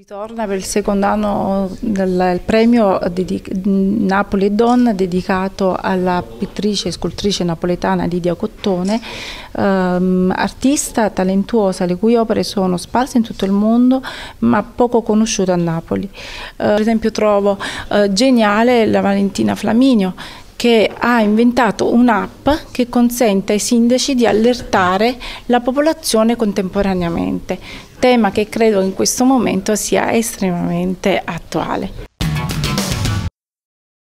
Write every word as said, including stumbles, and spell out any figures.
Ritorna per il secondo anno del premio Napoli e Donna dedicato alla pittrice e scultrice napoletana Lidia Cottone, ehm, artista talentuosa le cui opere sono sparse in tutto il mondo ma poco conosciute a Napoli. Eh, per esempio trovo eh, geniale la Valentina Flaminio, che ha inventato un'app che consente ai sindaci di allertare la popolazione contemporaneamente, tema che credo in questo momento sia estremamente attuale.